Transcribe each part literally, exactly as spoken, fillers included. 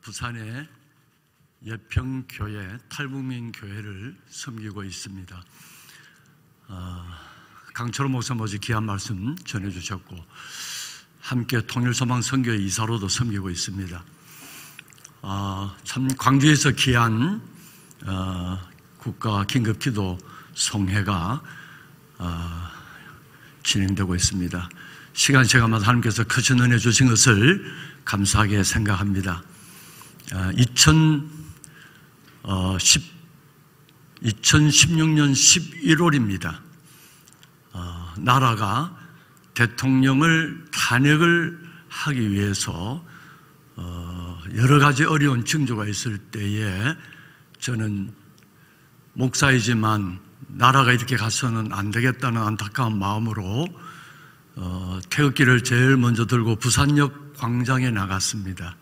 부산의 예평교회 탈북민교회를 섬기고 있습니다. 강철호 목사 모두 귀한 말씀 전해주셨고 함께 통일소망 선교회 이사로도 섬기고 있습니다. 참 광주에서 귀한 국가 긴급기도 송회가 진행되고 있습니다. 시간 시간마다 하나님께서 크신 은혜 주신 것을 감사하게 생각합니다. 이천십육 년 십일월입니다. 어, 나라가 대통령을 탄핵을 하기 위해서 어, 여러 가지 어려운 징조가 있을 때에 저는 목사이지만 나라가 이렇게 가서는 안 되겠다는 안타까운 마음으로 어, 태극기를 제일 먼저 들고 부산역 광장에 나갔습니다.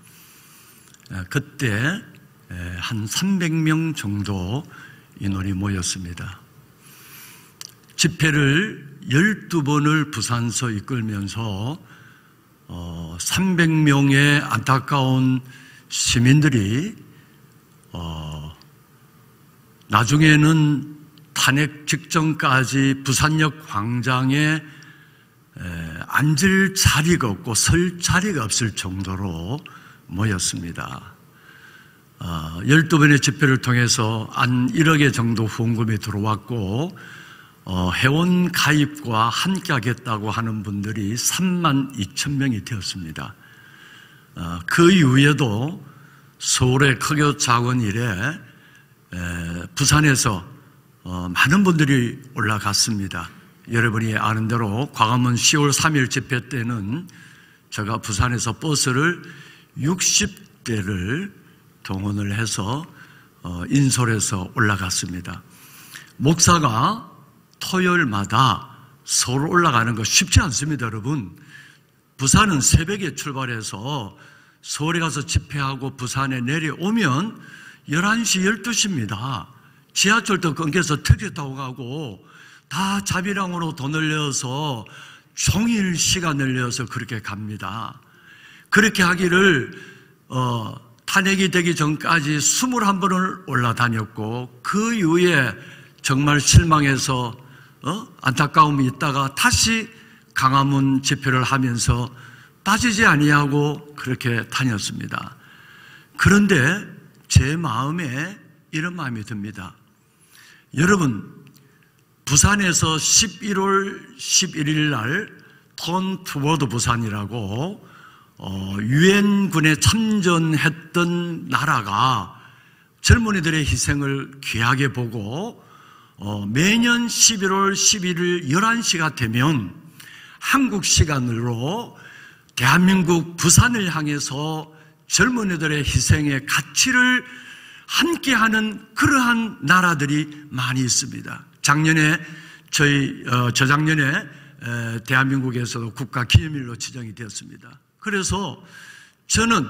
그때 한 삼백 명 정도 인원이 모였습니다. 집회를 열두 번을 부산서 이끌면서 삼백 명의 안타까운 시민들이 나중에는 탄핵 직전까지 부산역 광장에 앉을 자리가 없고 설 자리가 없을 정도로 모였습니다. 어, 열두 번의 집회를 통해서 한 일억의 정도 후원금이 들어왔고 어, 회원 가입과 함께 하겠다고 하는 분들이 삼만 이천 명이 되었습니다. 어, 그 이후에도 서울의 크고 작은 일에 에, 부산에서 어, 많은 분들이 올라갔습니다. 여러분이 아는 대로 광화문 시월 삼일 집회 때는 제가 부산에서 버스를 육십 대를 동원을 해서 인솔해서 올라갔습니다. 목사가 토요일마다 서울 올라가는 거 쉽지 않습니다, 여러분. 부산은 새벽에 출발해서 서울에 가서 집회하고 부산에 내려오면 열한 시, 열두 시입니다. 지하철도 끊겨서 택시 타고 가고 다 자비랑으로 돈을 내어서 종일 시간을 내어서 그렇게 갑니다. 그렇게 하기를 어, 탄핵이 되기 전까지 이십일 번을 올라다녔고 그 이후에 정말 실망해서 어? 안타까움이 있다가 다시 광화문 집회를 하면서 빠지지 아니하고 그렇게 다녔습니다. 그런데 제 마음에 이런 마음이 듭니다. 여러분, 부산에서 십일월 십일일 날 턴 투워드 부산이라고 어, 유엔군에 참전했던 나라가 젊은이들의 희생을 귀하게 보고 어, 매년 십일월 십일일 열한 시가 되면 한국 시간으로 대한민국 부산을 향해서 젊은이들의 희생의 가치를 함께하는 그러한 나라들이 많이 있습니다. 작년에 저희 어, 저작년에 에, 대한민국에서도 국가기념일로 지정이 되었습니다. 그래서 저는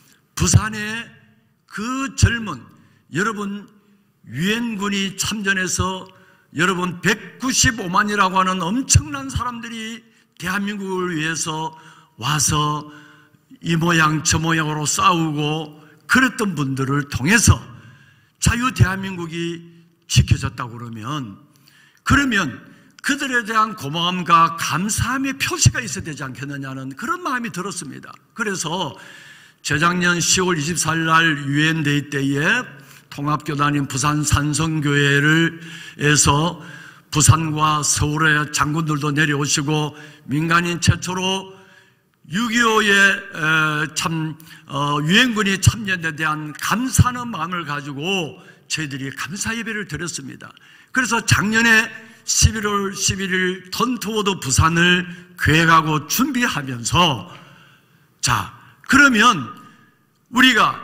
부산의 그 젊은 여러분 유엔군이 참전해서 여러분 백구십오만이라고 하는 엄청난 사람들이 대한민국을 위해서 와서 이 모양 저 모양으로 싸우고 그랬던 분들을 통해서 자유 대한민국이 지켜졌다고 그러면 그러면 그들에 대한 고마움과 감사함의 표시가 있어야 되지 않겠느냐는 그런 마음이 들었습니다. 그래서 재작년 시월 이십사일 날 유엔데이 때에 통합교단인 부산 산성교회를 해서 부산과 서울의 장군들도 내려오시고 민간인 최초로 육이오에 참 유엔군이 참전에 대한 감사하는 마음을 가지고 저희들이 감사 예배를 드렸습니다. 그래서 작년에 십일월 십일일 턴투워드 부산을 계획하고 준비하면서 자 그러면 우리가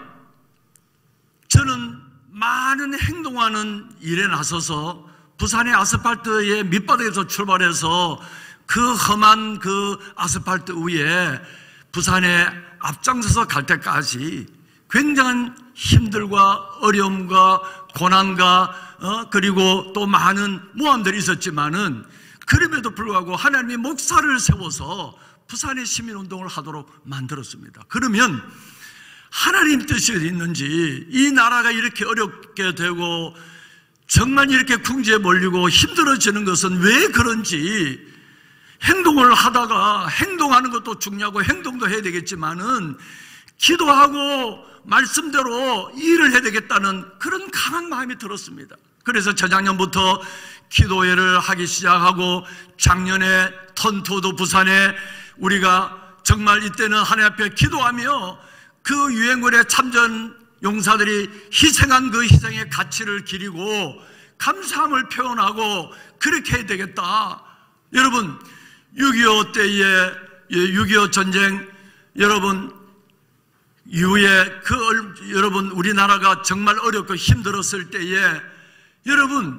저는 많은 행동하는 일에 나서서 부산의 아스팔트의 밑바닥에서 출발해서 그 험한 그 아스팔트 위에 부산에 앞장서서 갈 때까지 굉장한 힘들과 어려움과 고난과 어, 그리고 또 많은 모함들이 있었지만은 그럼에도 불구하고 하나님이 목사를 세워서 부산의 시민운동을 하도록 만들었습니다. 그러면 하나님 뜻이 어디 있는지, 이 나라가 이렇게 어렵게 되고 정말 이렇게 궁지에 몰리고 힘들어지는 것은 왜 그런지, 행동을 하다가 행동하는 것도 중요하고 행동도 해야 되겠지만은 기도하고 말씀대로 일을 해야 되겠다는 그런 강한 마음이 들었습니다. 그래서 저작년부터 기도회를 하기 시작하고 작년에 턴투도 부산에 우리가 정말 이때는 하나님 앞에 기도하며 그 유엔군의 참전 용사들이 희생한 그 희생의 가치를 기리고 감사함을 표현하고 그렇게 해야 되겠다. 여러분, 육이오 때에 육이오 전쟁 여러분 이후에 그 여러분 우리나라가 정말 어렵고 힘들었을 때에 여러분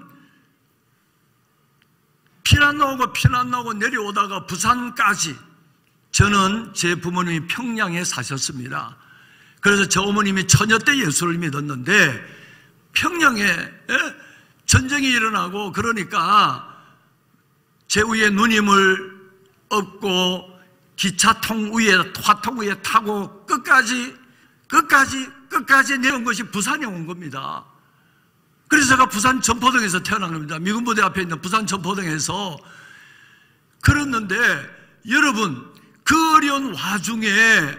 피난 나오고 피난 나오고 내려오다가 부산까지, 저는 제 부모님이 평양에 사셨습니다. 그래서 저 어머님이 처녀 때 예수를 믿었는데 평양에 전쟁이 일어나고 그러니까 제 위에 누님을 업고 기차통 위에, 화통 위에 타고 끝까지 끝까지 끝까지 내려온 것이 부산에 온 겁니다. 그래서 제가 부산 전포동에서 태어난 겁니다. 미군부대 앞에 있는 부산 전포동에서. 그랬는데 여러분, 그 어려운 와중에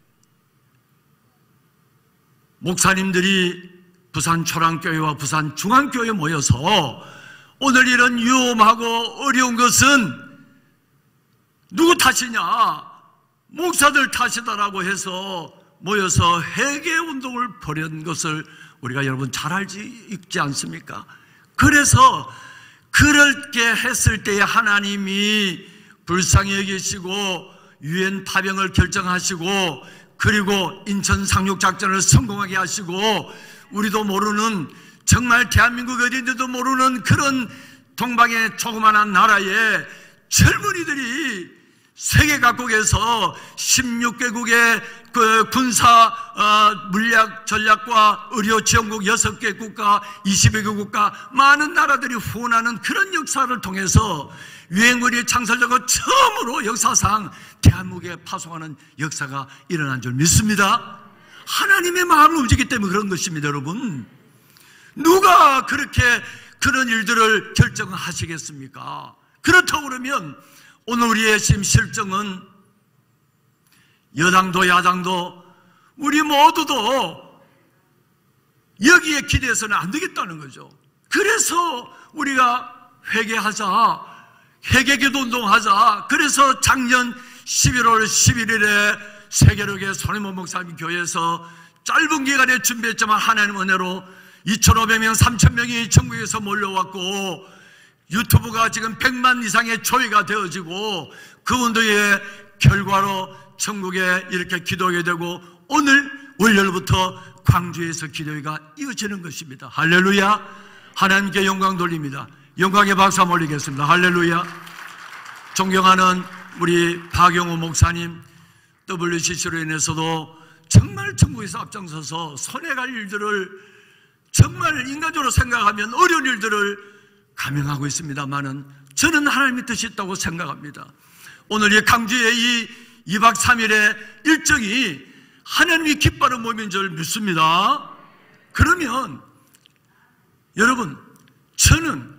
목사님들이 부산 초랑교회와 부산 중앙교회에 모여서 오늘 이런 위험하고 어려운 것은 누구 탓이냐? 목사들 탓이다라고 해서 모여서 회개운동을 벌인 것을 우리가 여러분 잘 알지 있지 않습니까? 그래서 그렇게 했을 때에 하나님이 불쌍히 여기시고 유엔 파병을 결정하시고 그리고 인천 상륙작전을 성공하게 하시고 우리도 모르는, 정말 대한민국 어딘데도 모르는 그런 동방의 조그마한 나라에 젊은이들이 세계 각국에서 십육 개국의 그 군사 어, 물약 전략과 의료 지원국 여섯 개 국가, 이십여 개 국가, 많은 나라들이 후원하는 그런 역사를 통해서 유엔군이 창설되고 처음으로 역사상 대한민국에 파송하는 역사가 일어난 줄 믿습니다. 하나님의 마음을 움직이기 때문에 그런 것입니다. 여러분, 누가 그렇게 그런 일들을 결정하시겠습니까? 그렇다고 그러면 오늘 우리의 지금 실정은 여당도 야당도 우리 모두도 여기에 기대해서는 안 되겠다는 거죠. 그래서 우리가 회개하자, 회개기도 운동하자. 그래서 작년 십일월 십일일에 세계력의 손혜원 목사님 교회에서 짧은 기간에 준비했지만 하나님 은혜로 이천오백 명, 삼천 명이 전국에서 몰려왔고 유튜브가 지금 백만 이상의 조회가 되어지고 그 운동의 결과로 전국에 이렇게 기도하게 되고 오늘 월요일부터 광주에서 기도회가 이어지는 것입니다. 할렐루야. 하나님께 영광 돌립니다. 영광의 박수 한번 올리겠습니다. 할렐루야. 존경하는 우리 박영호 목사님, 더블유씨씨로 인해서도 정말 전국에서 앞장서서 손해갈 일들을 정말 인간적으로 생각하면 어려운 일들을 감행하고 있습니다만은 저는 하나님의 뜻이 있다고 생각합니다. 오늘 이 강주의 이 이 박 삼 일의 일정이 하나님이 기뻐하는 모임인 줄 믿습니다. 그러면 여러분, 저는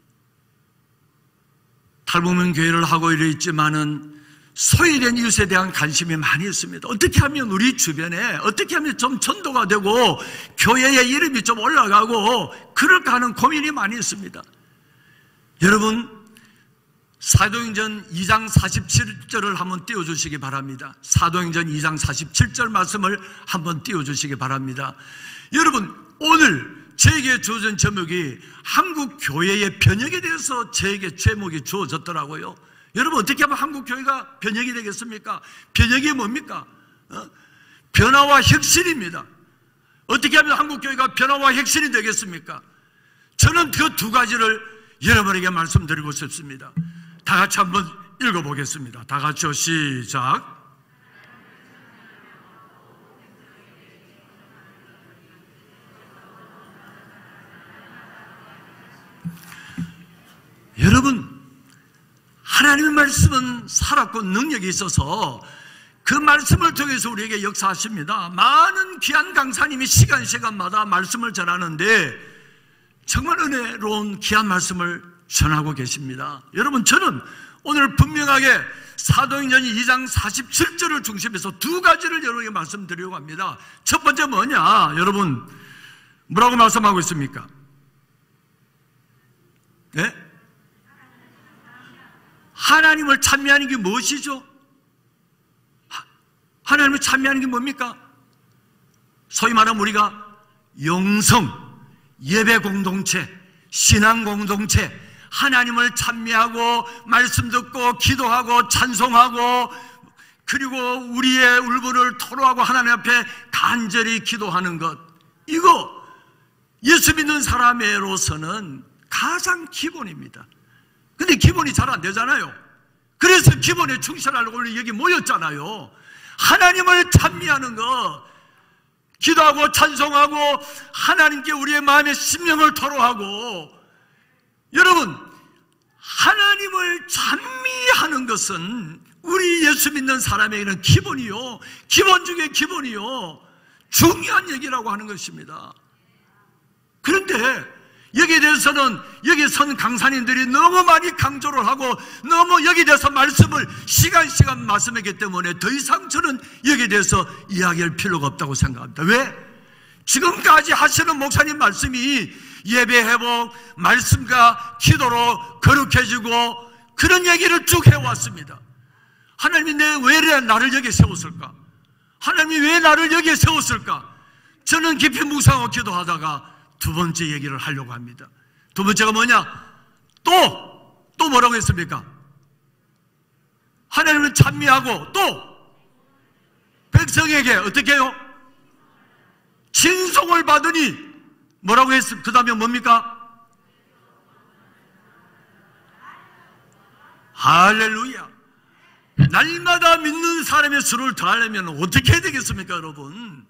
탈북민 교회를 하고 이래 있지만은 소외된 이웃에 대한 관심이 많이 있습니다. 어떻게 하면 우리 주변에 어떻게 하면 좀 전도가 되고 교회의 이름이 좀 올라가고 그럴까 하는 고민이 많이 있습니다. 여러분, 사도행전 이 장 사십칠 절을 한번 띄워주시기 바랍니다. 사도행전 이 장 사십칠 절 말씀을 한번 띄워주시기 바랍니다. 여러분, 오늘 저에게 주어진 제목이 한국 교회의 변혁에 대해서 저에게 제목이 주어졌더라고요. 여러분, 어떻게 하면 한국 교회가 변혁이 되겠습니까? 변혁이 뭡니까? 어? 변화와 혁신입니다. 어떻게 하면 한국 교회가 변화와 혁신이 되겠습니까? 저는 그 두 가지를 여러분에게 말씀드리고 싶습니다. 다 같이 한번 읽어보겠습니다. 다 같이요. 시작. 여러분, 하나님의 말씀은 살았고 능력이 있어서 그 말씀을 통해서 우리에게 역사하십니다. 많은 귀한 강사님이 시간 시간마다 말씀을 전하는데 정말 은혜로운 귀한 말씀을 전하고 계십니다. 여러분, 저는 오늘 분명하게 사도행전 이 장 사십칠 절을 중심해서 두 가지를 여러분에게 말씀드리려고 합니다. 첫 번째 뭐냐? 여러분, 뭐라고 말씀하고 있습니까? 네? 하나님을 찬미하는 게 무엇이죠? 하나님을 찬미하는 게 뭡니까? 소위 말하면 우리가 영성, 예배 공동체, 신앙 공동체, 하나님을 찬미하고 말씀 듣고 기도하고 찬송하고 그리고 우리의 울분을 토로하고 하나님 앞에 간절히 기도하는 것, 이거 예수 믿는 사람으로서는 가장 기본입니다. 근데 기본이 잘 안 되잖아요. 그래서 기본에 충실하려고 우리 여기 모였잖아요. 하나님을 찬미하는 것, 기도하고 찬송하고 하나님께 우리의 마음의 심령을 토로하고, 여러분, 하나님을 찬미하는 것은 우리 예수 믿는 사람에게는 기본이요, 기본 중에 기본이요, 중요한 얘기라고 하는 것입니다. 그런데 여기에 대해서는 여기 선 강사님들이 너무 많이 강조를 하고 너무 여기에 대해서 말씀을 시간 시간 말씀했기 때문에 더 이상 저는 여기에 대해서 이야기할 필요가 없다고 생각합니다. 왜? 지금까지 하시는 목사님 말씀이 예배 회복, 말씀과 기도로 거룩해지고 그런 얘기를 쭉 해왔습니다. 하나님이 내 왜 나를 여기에 세웠을까? 하나님이 왜 나를 여기에 세웠을까? 저는 깊이 묵상하고 기도하다가 두 번째 얘기를 하려고 합니다. 두 번째가 뭐냐? 또, 또 뭐라고 했습니까? 하나님을 찬미하고 또 백성에게 어떻게 해요? 칭송을 받으니 뭐라고 했습니까? 그 다음에 뭡니까? 할렐루야. 날마다 믿는 사람의 수를 더하려면 어떻게 해야 되겠습니까, 여러분?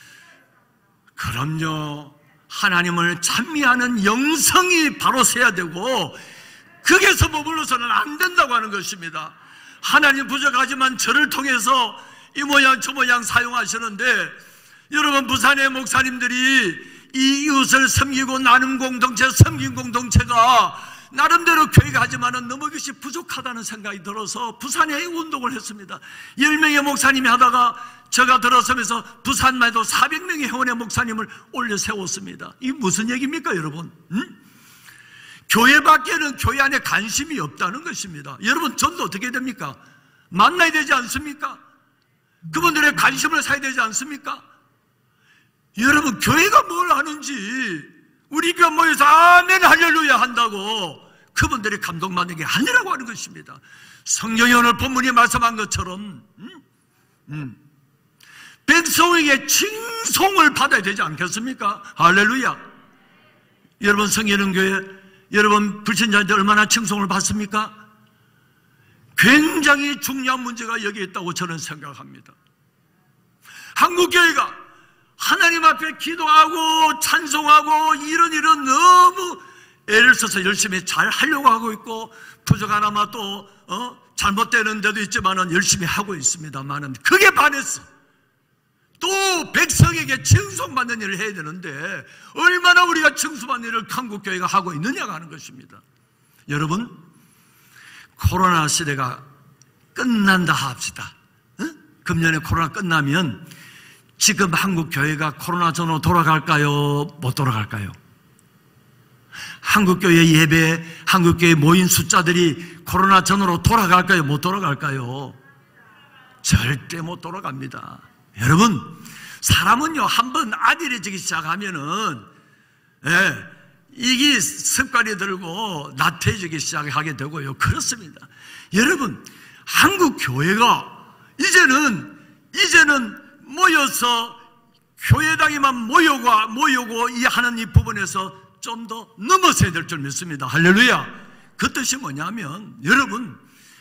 그럼요. 하나님을 찬미하는 영성이 바로 서야 되고 거기에서 머물러서는 안 된다고 하는 것입니다. 하나님 부족하지만 저를 통해서 이 모양 저 모양 사용하시는데, 여러분, 부산의 목사님들이 이 이웃을 섬기고 나눔 공동체, 섬긴 공동체가 나름대로 교회가 하지만은 너무 그것이 부족하다는 생각이 들어서 부산에 운동을 했습니다. 열 명의 목사님이 하다가 제가 들어서면서 부산만 해도 사백 명의 회원의 목사님을 올려 세웠습니다. 이게 무슨 얘기입니까, 여러분? 응? 교회 밖에는 교회 안에 관심이 없다는 것입니다. 여러분, 전도 어떻게 됩니까? 만나야 되지 않습니까? 그분들의 관심을 사야 되지 않습니까? 여러분, 교회가 뭘 하는지 우리가 모여서 아멘 할렐루야 한다고 그분들이 감동받는 게 아니라고 하는 것입니다. 성경이 오늘 본문이 말씀한 것처럼 음? 음. 백성에게 칭송을 받아야 되지 않겠습니까? 할렐루야. 여러분, 성예능교회 여러분 불신자한테 얼마나 칭송을 받습니까? 굉장히 중요한 문제가 여기 있다고 저는 생각합니다. 한국교회가 하나님 앞에 기도하고 찬송하고 이런 일은 너무 애를 써서 열심히 잘 하려고 하고 있고 부족하나마 또 어? 잘못되는 데도 있지만 열심히 하고 있습니다만 그게 반해서 또 백성에게 칭송받는 일을 해야 되는데 얼마나 우리가 칭송받는 일을 한국교회가 하고 있느냐가 하는 것입니다. 여러분, 코로나 시대가 끝난다 합시다. 어? 금년에 코로나 끝나면 지금 한국교회가 코로나 전으로 돌아갈까요? 못 돌아갈까요? 한국교회 예배, 한국교회 모인 숫자들이 코로나 전으로 돌아갈까요? 못 돌아갈까요? 절대 못 돌아갑니다. 여러분, 사람은요, 한번 아들해지기 시작하면은, 예, 이게 습관이 들고 나태해지기 시작하게 되고요. 그렇습니다. 여러분, 한국교회가 이제는, 이제는 모여서 교회당에만 모여고 모여고 이 하는 이 부분에서 좀 더 넘어서야 될 줄 믿습니다. 할렐루야. 그 뜻이 뭐냐면 여러분,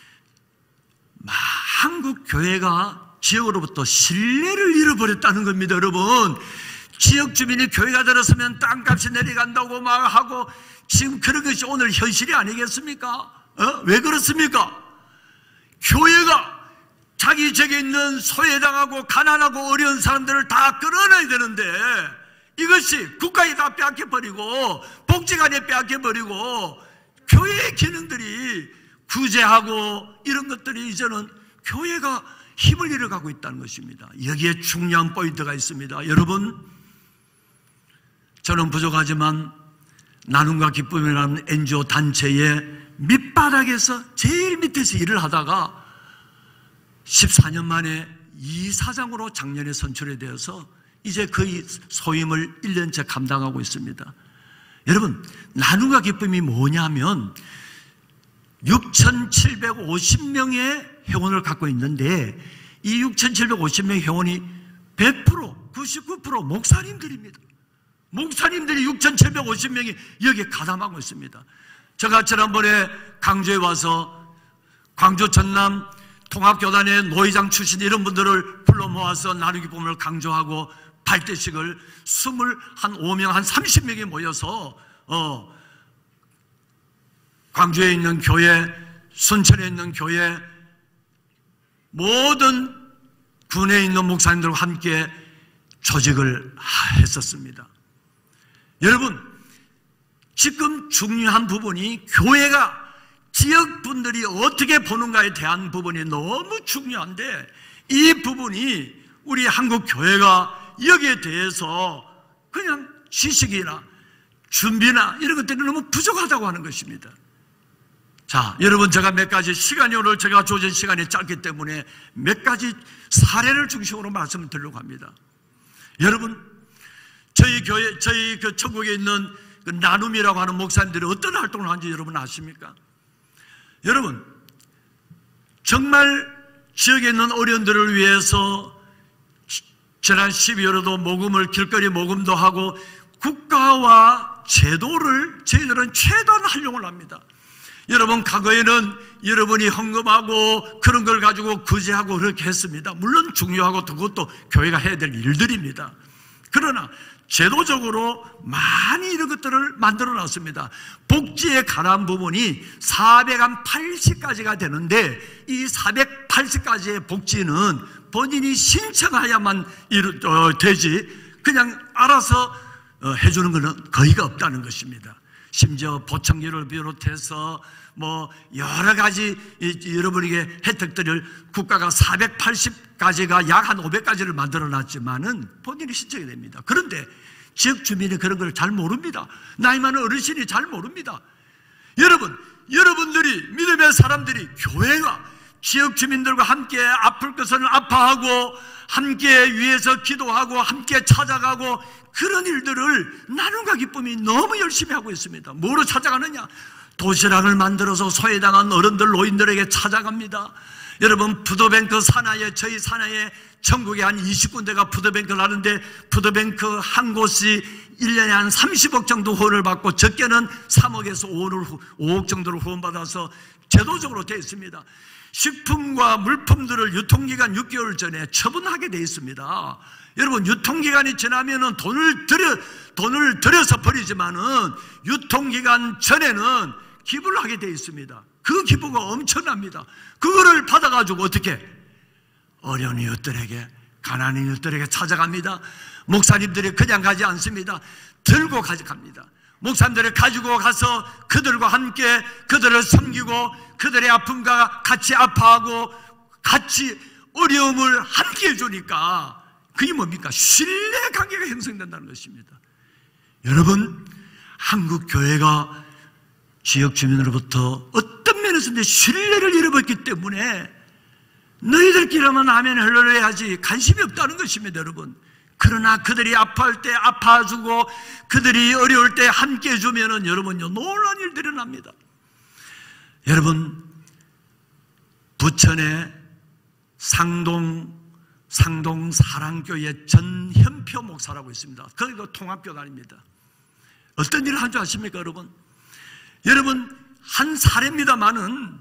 한국 교회가 지역으로부터 신뢰를 잃어버렸다는 겁니다. 여러분, 지역 주민이 교회가 들었으면 땅값이 내려간다고 막 하고 지금 그런 것이 오늘 현실이 아니겠습니까? 어? 왜 그렇습니까? 교회가 자기 지역에 있는 소외당하고 가난하고 어려운 사람들을 다 끌어내야 되는데 이것이 국가에 다 빼앗겨버리고 복지관에 빼앗겨버리고 교회의 기능들이 구제하고 이런 것들이 이제는 교회가 힘을 잃어가고 있다는 것입니다. 여기에 중요한 포인트가 있습니다. 여러분, 저는 부족하지만 나눔과 기쁨이라는 엔지오 단체의 밑바닥에서 제일 밑에서 일을 하다가 십사 년 만에 이사장으로 작년에 선출이 되어서 이제 거의 소임을 일 년째 감당하고 있습니다. 여러분, 나눔과 기쁨이 뭐냐면 육천칠백오십 명의 회원을 갖고 있는데 이 육천칠백오십 명의 회원이 백 퍼센트, 구십구 퍼센트 목사님들입니다. 목사님들이 육천칠백오십 명이 여기에 가담하고 있습니다. 제가 지난번에 광주에 와서 광주 전남 통합교단의 노회장 출신 이런 분들을 불러 모아서 나누기 기쁨을 강조하고 발대식을 이십오 명, 한 삼십 명이 모여서 어, 광주에 있는 교회, 순천에 있는 교회, 모든 군에 있는 목사님들과 함께 조직을 했었습니다. 여러분, 지금 중요한 부분이 교회가 지역분들이 어떻게 보는가에 대한 부분이 너무 중요한데 이 부분이 우리 한국 교회가 여기에 대해서 그냥 지식이나 준비나 이런 것들이 너무 부족하다고 하는 것입니다. 자, 여러분, 제가 몇 가지 시간이 오늘 제가 주어진 시간이 짧기 때문에 몇 가지 사례를 중심으로 말씀을 드리려고 합니다. 여러분, 저희 교회, 저희 그 천국에 있는 그 나눔이라고 하는 목사님들이 어떤 활동을 하는지 여러분 아십니까? 여러분, 정말 지역에 있는 어려운들을 위해서 지난 십이월에도 모금을, 길거리 모금도 하고 국가와 제도를 저희들은 최대한 활용을 합니다. 여러분, 과거에는 여러분이 헌금하고 그런 걸 가지고 구제하고 그렇게 했습니다. 물론 중요하고 그것도 교회가 해야 될 일들입니다. 그러나 제도적으로 많이 이런 것들을 만들어 놨습니다. 복지에 관한 부분이 사백팔십 가지가 되는데 이 사백팔십 가지의 복지는 본인이 신청해야만 되지 그냥 알아서 해주는 것은 거의가 없다는 것입니다. 심지어 보청기를 비롯해서 뭐 여러 가지 여러분에게 혜택들을 국가가 사백팔십 가지가 약 한 오백 가지를 만들어 놨지만은 본인이 신청이 됩니다. 그런데 지역 주민이 그런 걸 잘 모릅니다. 나이 많은 어르신이 잘 모릅니다. 여러분, 여러분들이 믿음의 사람들이 교회가 지역 주민들과 함께 아플 것은 아파하고 함께 위해서 기도하고 함께 찾아가고 그런 일들을 나눔과 기쁨이 너무 열심히 하고 있습니다. 뭐로 찾아가느냐? 도시락을 만들어서 소외당한 어른들, 노인들에게 찾아갑니다. 여러분, 푸드뱅크 산하에, 저희 산하에 전국에 한 이십 군데가 푸드뱅크를 하는데 푸드뱅크 한 곳이 일 년에 한 삼십억 정도 후원을 받고 적게는 삼억에서 오억 정도를 후원받아서 제도적으로 되어 있습니다. 식품과 물품들을 유통기간 육 개월 전에 처분하게 되어 있습니다. 여러분, 유통기간이 지나면은 돈을 들여, 돈을 들여서 버리지만은 유통기간 전에는 기부를 하게 되어 있습니다. 그 기부가 엄청납니다. 그거를 받아가지고 어떻게? 어려운 이웃들에게, 가난한 이웃들에게 찾아갑니다. 목사님들이 그냥 가지 않습니다. 들고 가져갑니다. 목사님들이 가지고 가서 그들과 함께 그들을 섬기고 그들의 아픔과 같이 아파하고 같이 어려움을 함께 해주니까 그게 뭡니까? 신뢰 관계가 형성된다는 것입니다. 여러분, 한국 교회가 지역 주민으로부터 어떤 면에서 신뢰를 잃어버렸기 때문에 너희들끼리만 아멘 할렐루야 하지 관심이 없다는 것입니다. 여러분, 그러나 그들이 아파할 때 아파주고 그들이 어려울 때 함께 해주면은 여러분요, 놀라운 일들이 납니다. 여러분, 부천의 상동 상동 사랑교회 전현표 목사라고 있습니다. 거기도 통합교단입니다. 어떤 일을 한 줄 아십니까, 여러분? 여러분, 한 사례입니다만은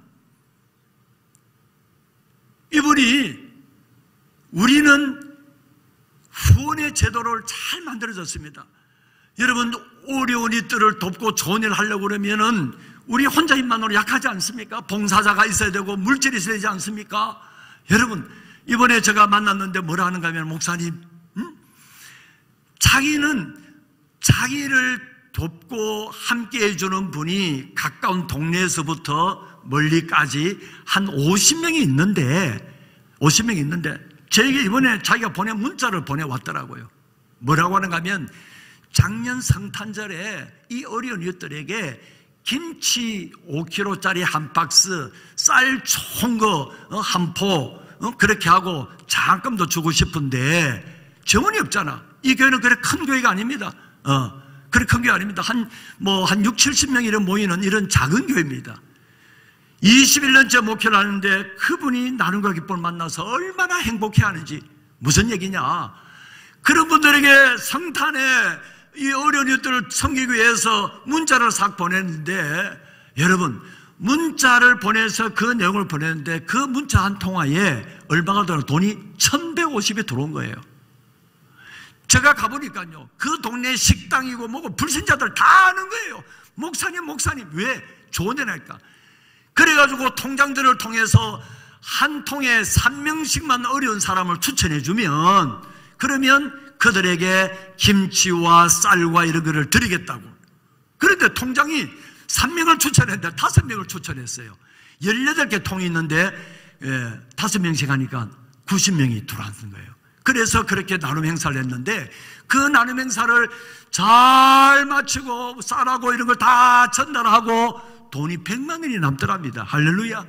이분이 우리는 후원의 제도를 잘 만들어졌습니다. 여러분, 어려운 이들을 돕고 좋은 일을 하려고 그러면은 우리 혼자 힘만으로 약하지 않습니까? 봉사자가 있어야 되고 물질이 있어야 되지 않습니까? 여러분, 이번에 제가 만났는데 뭐라 하는가 하면, 목사님, 음? 자기는 자기를 돕고 함께 해주는 분이 가까운 동네에서부터 멀리까지 한 오십 명이 있는데, 오십 명이 있는데, 저에게 이번에 자기가 보낸 문자를 보내왔더라고요. 뭐라고 하는가 하면, 작년 성탄절에 이 어려운 이웃들에게 김치 오 킬로그램짜리 한 박스, 쌀 좋은 거 한 포, 어, 그렇게 하고 장금도 주고 싶은데 정원이 없잖아. 이 교회는 그래 큰 교회가 아닙니다. 어, 그래 큰 교회 아닙니다. 한, 뭐, 한 육칠십 명 이런 모이는 이런 작은 교회입니다. 이십일 년째 목회를 하는데 그분이 나눔과 기쁨을 만나서 얼마나 행복해 하는지. 무슨 얘기냐? 그런 분들에게 성탄에 이 어려운 이웃들을 섬기기 위해서 문자를 싹 보냈는데, 여러분, 문자를 보내서 그 내용을 보냈는데 그 문자 한 통화에 얼마가 들어? 돈이 천백오십이 들어온 거예요. 제가 가보니까요, 그 동네 식당이고 뭐고 불신자들 다 아는 거예요. 목사님, 목사님, 왜? 좋은 데 나니까. 그래가지고 통장들을 통해서 한 통에 삼 명씩만 어려운 사람을 추천해주면, 그러면 그들에게 김치와 쌀과 이런 거를 드리겠다고. 그런데 통장이 삼 명을 추천했는데 다섯 명을 추천했어요. 열여덟 개 통이 있는데 예, 다섯 명씩 하니까 구십 명이 들어왔는 거예요. 그래서 그렇게 나눔 행사를 했는데, 그 나눔 행사를 잘 마치고 쌀하고 이런 걸 다 전달하고 돈이 백만 원이 남더랍니다. 할렐루야.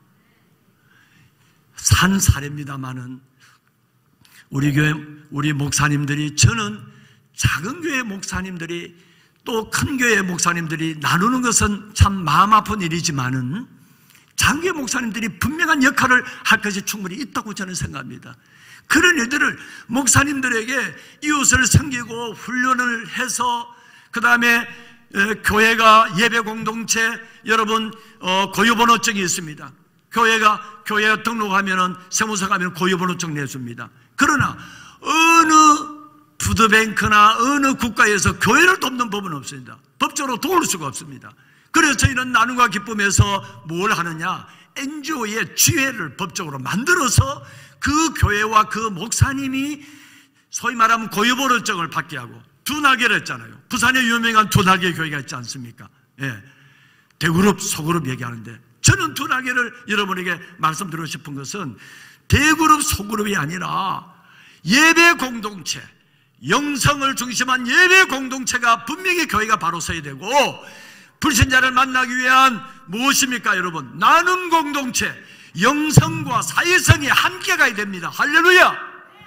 산 사례입니다마는 우리 교회, 우리 목사님들이, 저는 작은 교회 목사님들이 또 큰 교회 목사님들이 나누는 것은 참 마음 아픈 일이지만은 장교회 목사님들이 분명한 역할을 할 것이 충분히 있다고 저는 생각합니다. 그런 일들을 목사님들에게 이웃을 섬기고 훈련을 해서, 그 다음에 교회가 예배 공동체, 여러분 어, 고유번호증이 있습니다. 교회가 교회에 등록하면은 세무서 가면 고유번호증 내줍니다. 그러나 어느 푸드뱅크나 어느 국가에서 교회를 돕는 법은 없습니다. 법적으로 도울 수가 없습니다. 그래서 저희는 나눔과 기쁨에서 뭘 하느냐, 엔지오의 지회를 법적으로 만들어서 그 교회와 그 목사님이 소위 말하면 고유번호증을 받게 하고, 두 날개를 했잖아요. 부산에 유명한 두 날개 교회가 있지 않습니까? 예. 대그룹, 소그룹 얘기하는데, 저는 두 날개를 여러분에게 말씀드리고 싶은 것은 대그룹, 소그룹이 아니라 예배 공동체, 영성을 중심한 예배 공동체가 분명히 교회가 바로 서야 되고, 불신자를 만나기 위한 무엇입니까 여러분? 나눔 공동체, 영성과 사회성이 함께 가야 됩니다. 할렐루야.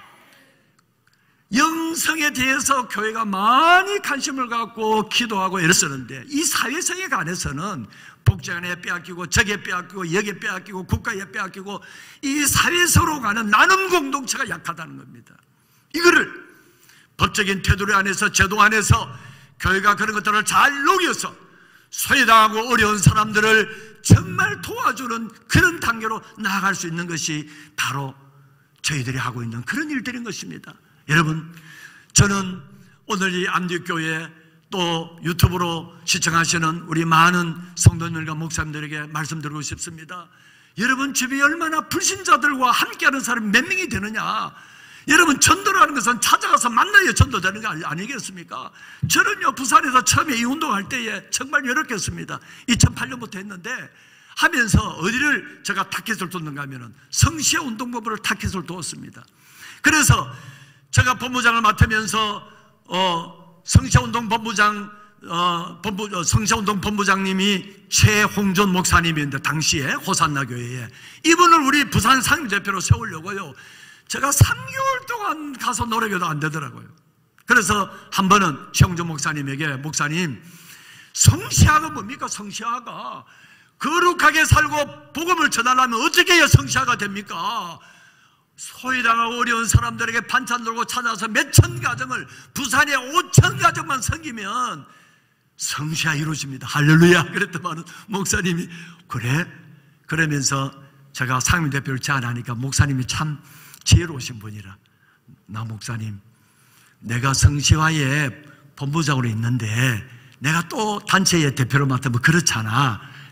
영성에 대해서 교회가 많이 관심을 갖고 기도하고 애쓰는데, 이 사회성에 관해서는 복지관에 빼앗기고 저게 빼앗기고 여기에 빼앗기고 국가에 빼앗기고, 이 사회성으로 가는 나눔 공동체가 약하다는 겁니다. 이거를 법적인 테두리 안에서, 제도 안에서 교회가 그런 것들을 잘 녹여서 소외당하고 어려운 사람들을 정말 도와주는 그런 단계로 나아갈 수 있는 것이 바로 저희들이 하고 있는 그런 일들인 것입니다. 여러분, 저는 오늘 이 안디교회 또 유튜브로 시청하시는 우리 많은 성도님들과 목사님들에게 말씀드리고 싶습니다. 여러분 집에 얼마나 불신자들과 함께하는 사람이 몇 명이 되느냐. 여러분, 전도라는 것은 찾아가서 만나야 전도되는 거 아니겠습니까? 저는요, 부산에서 처음에 이 운동할 때에 정말 어렵겠습니다. 이천팔 년부터 했는데, 하면서 어디를 제가 타켓을 뒀는가 하면은 성시의 운동본부를 타켓을 두었습니다. 그래서 제가 본부장을 맡으면서 어, 성시운동 본부장 어, 본부, 어, 성시운동 본부장님이 최홍준 목사님인데, 당시에 호산나 교회에 이분을 우리 부산 상임대표로 세우려고요, 제가 삼 개월 동안 가서 노력해도 안 되더라고요. 그래서 한 번은 최홍준 목사님에게, 목사님, 성시아가 뭡니까? 성시아가 거룩하게 살고 복음을 전하려면 어떻게 해야 성시아가 됩니까? 소외당하고 어려운 사람들에게 반찬 들고 찾아서 몇천 가정을, 부산에 오천 가정만 섬기면 성시아 이루어집니다. 할렐루야. 그랬더만 목사님이 그래? 그러면서 제가 상임대표를 제안하니까 목사님이 참 지혜로우신 분이라, 나 목사님, 내가 성시화에 본부장으로 있는데 내가 또 단체의 대표로 맡으면 그렇잖아.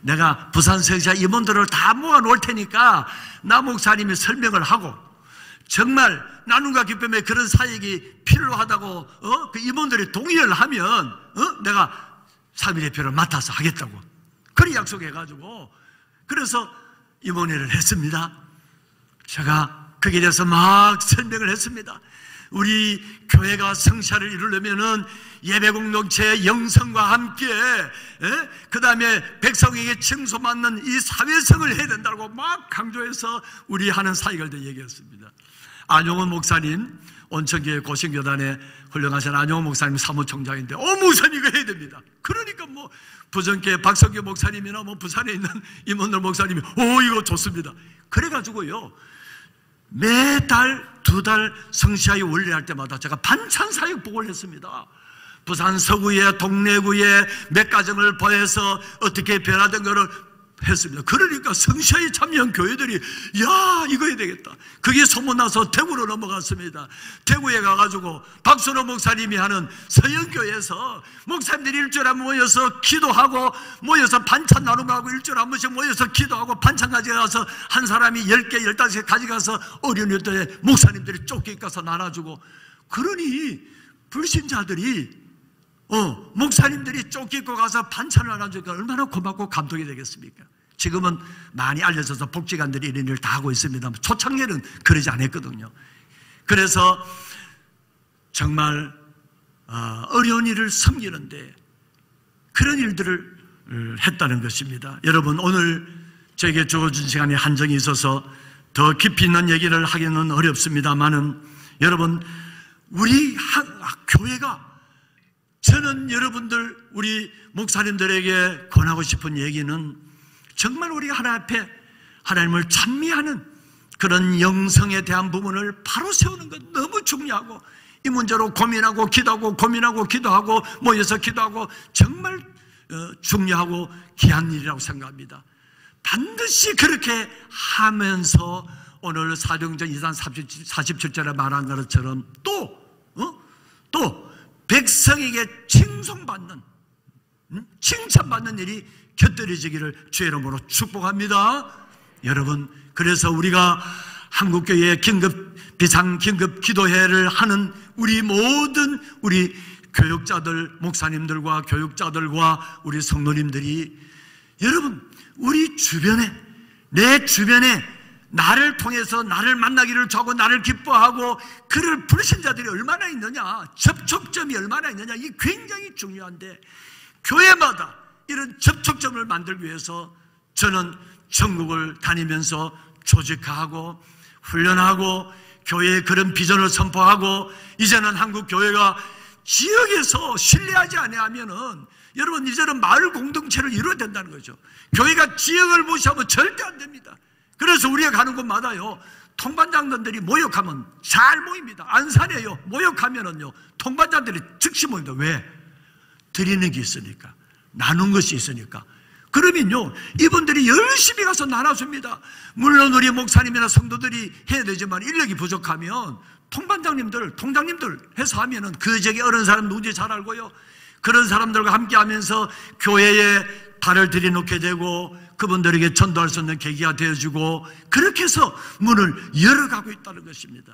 내가 부산 성시아 임원들을 다 모아 놓을 테니까 나 목사님이 설명을 하고, 정말 나눔과 기쁨에 그런 사역이 필요하다고 어? 그 임원들이 동의를 하면 어? 내가 사미대표를 맡아서 하겠다고 그렇게 약속해가지고, 그래서 임원회를 했습니다. 제가 거기에 대해서 막 설명을 했습니다. 우리 교회가 성시아를 이루려면은 예배 공동체의 영성과 함께 그 다음에 백성에게 칭송받는 이 사회성을 해야 된다고 막 강조해서 우리 하는 사역을 더 얘기했습니다. 안용원 목사님, 온천교회 고신교단에 훌륭하신 안용원 목사님 사무총장인데, 어, 목사님 이거 해야 됩니다. 그러니까 뭐 부전교회 박성규 목사님이나 뭐 부산에 있는 임원들 목사님이 오, 이거 좋습니다. 그래가지고요, 매달 두 달 성시아에 원래할 때마다 제가 반찬 사역 보고를 했습니다. 부산 서구의 동래구의 몇 가정을 보여서 어떻게 변화된 거를 했습니다. 그러니까 성시아에 참여한 교회들이 야, 이거 해야 되겠다. 그게 소문나서 대구로 넘어갔습니다. 대구에 가가지고 박선호 목사님이 하는 서영교회에서 목사님들이 일주일에 한 번 모여서 기도하고, 모여서 반찬 나누고 하고, 일주일에 한 번씩 모여서 기도하고 반찬 가져가서 한 사람이 열 개, 열다섯 개 가져가서 어려운 일들에 목사님들이 쫓기 가서 나눠주고. 그러니 불신자들이 어, 목사님들이 쫓기고 가서 반찬을 나눠주니까 얼마나 고맙고 감동이 되겠습니까? 지금은 많이 알려져서 복지관들이 이런 일을 다 하고 있습니다. 초창기에는 그러지 않았거든요. 그래서 정말 어려운 일을 섬기는데 그런 일들을 했다는 것입니다. 여러분, 오늘 저에게 주어진 시간에 한정이 있어서 더 깊이 있는 얘기를 하기는 어렵습니다만은, 여러분, 우리 한, 교회가, 저는 여러분들, 우리 목사님들에게 권하고 싶은 얘기는 정말 우리가 하나님 앞에 하나님을 찬미하는 그런 영성에 대한 부분을 바로 세우는 것 너무 중요하고, 이 문제로 고민하고 기도하고 고민하고 기도하고 모여서 기도하고 정말 중요하고 귀한 일이라고 생각합니다. 반드시 그렇게 하면서 오늘 사도행전 이 장 사십칠 절에 말한 것처럼 또 어? 또 백성에게 칭송받는, 칭찬받는 일이 곁들여지기를 주의 이름으로 축복합니다. 여러분, 그래서 우리가 한국교회의 긴급 비상 긴급 기도회를 하는 우리 모든 우리 교육자들, 목사님들과 교육자들과 우리 성도님들이, 여러분, 우리 주변에, 내 주변에 나를 통해서 나를 만나기를 좋아하고 나를 기뻐하고 그럴 불신자들이 얼마나 있느냐, 접촉점이 얼마나 있느냐, 이게 굉장히 중요한데, 교회마다 이런 접촉점을 만들기 위해서 저는 전국을 다니면서 조직화하고 훈련하고 교회의 그런 비전을 선포하고, 이제는 한국 교회가 지역에서 신뢰하지 아니하면은, 여러분, 이제는 마을 공동체를 이루어야 된다는 거죠. 교회가 지역을 무시하면 절대 안 됩니다. 그래서 우리가 가는 곳마다요, 통반장들이 모욕하면 잘 모입니다. 안산에요, 모욕하면은요, 통반장들이 즉시 모입니다. 왜? 드리는 게 있으니까, 나눈 것이 있으니까. 그러면요, 이분들이 열심히 가서 나눠줍니다. 물론 우리 목사님이나 성도들이 해야 되지만 인력이 부족하면 통반장님들, 통장님들 해서 하면은 그 지역에 어른 사람 누군지 잘 알고요, 그런 사람들과 함께 하면서 교회에 발을 들여놓게 되고 그분들에게 전도할 수 있는 계기가 되어주고, 그렇게 해서 문을 열어가고 있다는 것입니다.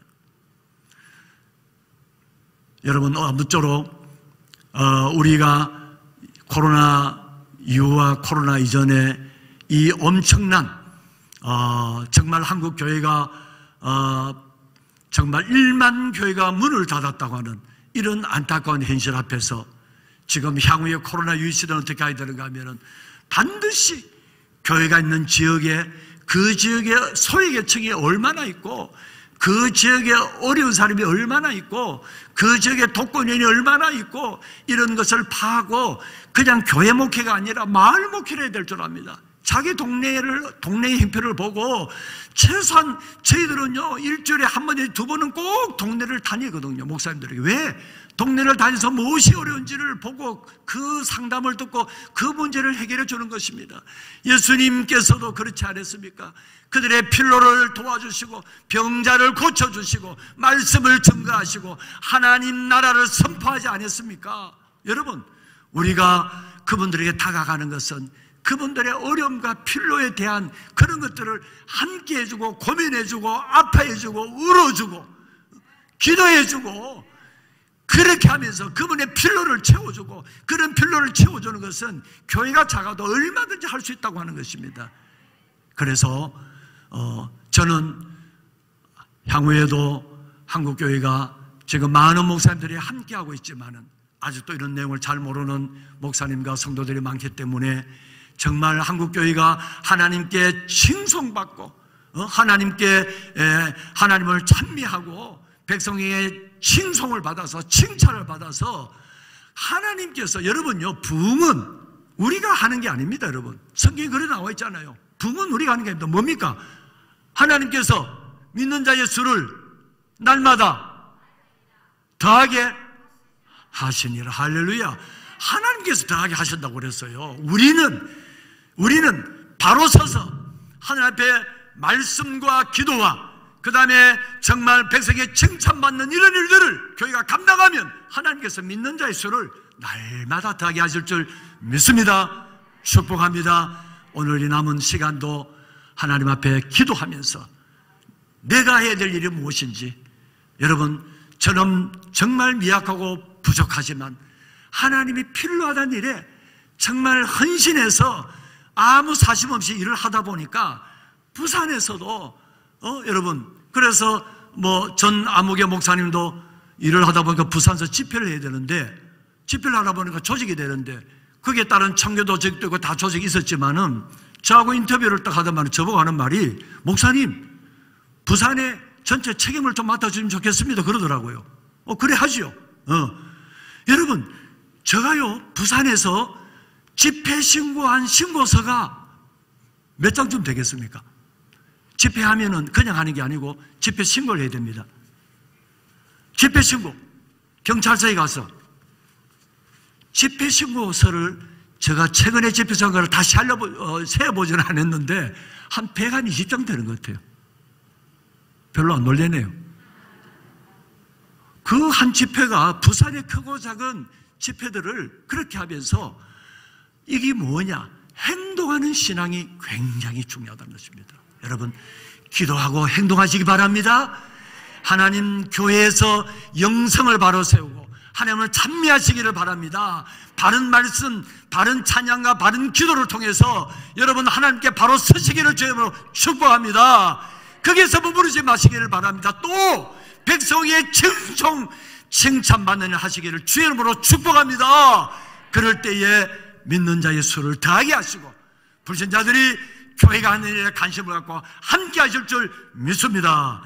여러분, 아무쪼록 어, 우리가 코로나 이후와 코로나 이전에 이 엄청난 어, 정말 한국 교회가 어, 정말 일만 교회가 문을 닫았다고 하는 이런 안타까운 현실 앞에서 지금 향후에 코로나 유입 시대는 어떻게 해야 되는가 하면은, 반드시 교회가 있는 지역에, 그 지역의 소외계층이 얼마나 있고, 그 지역에 어려운 사람이 얼마나 있고, 그 지역에 독거노인이 얼마나 있고, 이런 것을 파하고 그냥 교회 목회가 아니라 마을 목회를 해야 될 줄 압니다. 자기 동네를, 동네의 형편을 보고, 최소한 저희들은요, 일주일에 한 번에 두 번은 꼭 동네를 다니거든요, 목사님들에게. 왜? 동네를 다니면서 무엇이 어려운지를 보고 그 상담을 듣고 그 문제를 해결해 주는 것입니다. 예수님께서도 그렇지 않았습니까? 그들의 필로를 도와주시고 병자를 고쳐주시고 말씀을 증거하시고 하나님 나라를 선포하지 않았습니까? 여러분, 우리가 그분들에게 다가가는 것은 그분들의 어려움과 필요에 대한 그런 것들을 함께 해주고 고민해주고 아파해주고 울어주고 기도해주고 그렇게 하면서 그분의 필요를 채워주고 그런 필요를 채워주는 것은 교회가 작아도 얼마든지 할 수 있다고 하는 것입니다. 그래서 어, 저는 향후에도 한국교회가 지금 많은 목사님들이 함께하고 있지만은 아직도 이런 내용을 잘 모르는 목사님과 성도들이 많기 때문에 정말 한국교회가 하나님께 칭송받고 어? 하나님께 에, 하나님을 찬미하고 백성의 칭송을 받아서 칭찬을 받아서 하나님께서 여러분요 부흥은 우리가 하는 게 아닙니다. 여러분 성경에 그래 나와 있잖아요. 부흥은 우리가 하는 게 아닙니다. 뭡니까? 하나님께서 믿는 자의 수를 날마다 더하게 하시니라. 할렐루야. 하나님께서 더하게 하신다고 그랬어요. 우리는 우리는 바로 서서 하나님 앞에 말씀과 기도와 그 다음에 정말 백성의 칭찬받는 이런 일들을 교회가 감당하면 하나님께서 믿는 자의 수를 날마다 더하게 하실 줄 믿습니다. 축복합니다. 오늘 이 남은 시간도 하나님 앞에 기도하면서 내가 해야 될 일이 무엇인지, 여러분 저는 정말 미약하고 부족하지만 하나님이 필요하다는 일에 정말 헌신해서 아무 사심 없이 일을 하다 보니까 부산에서도 어, 여러분, 그래서 뭐 전 아무개 목사님도 일을 하다 보니까 부산에서 집회를 해야 되는데, 집회를 하다 보니까 조직이 되는데, 거기에 따른 청교도 조직도 있고 다 조직이 있었지만은, 저하고 인터뷰를 딱 하더만 저보고 하는 말이, 목사님, 부산에 전체 책임을 좀 맡아주면 좋겠습니다. 그러더라고요. 어, 그래 하지요. 어. 여러분, 제가요, 부산에서 집회 신고한 신고서가 몇 장쯤 되겠습니까? 집회하면은 그냥 하는 게 아니고 집회 신고를 해야 됩니다. 집회 신고, 경찰서에 가서 집회 신고서를 제가 최근에 집회 신고를 다시 하려고 어, 세어보지는 않았는데 한 백이십 장 되는 것 같아요. 별로 안 놀래네요. 그 한 집회가 부산의 크고 작은 집회들을 그렇게 하면서 이게 뭐냐? 행동하는 신앙이 굉장히 중요하다는 것입니다. 여러분, 기도하고 행동하시기 바랍니다. 하나님 교회에서 영성을 바로 세우고 하나님을 찬미하시기를 바랍니다. 바른 말씀, 바른 찬양과 바른 기도를 통해서 여러분 하나님께 바로 서시기를 주님으로 축복합니다. 거기에서 머무르지 마시기를 바랍니다. 또 백성의 칭송, 칭찬받는 일 하시기를 주의 이름으로 축복합니다. 그럴 때에 믿는 자의 수를 더하게 하시고 불신자들이 교회가 하는 일에 관심을 갖고 함께 하실 줄 믿습니다.